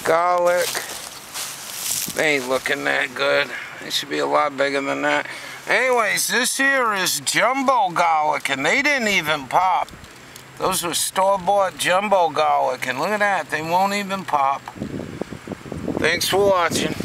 garlic. They ain't looking that good. They should be a lot bigger than that. Anyways, this here is jumbo garlic, and they didn't even pop. Those were store-bought jumbo garlic, and look at that, they won't even pop. Thanks for watching.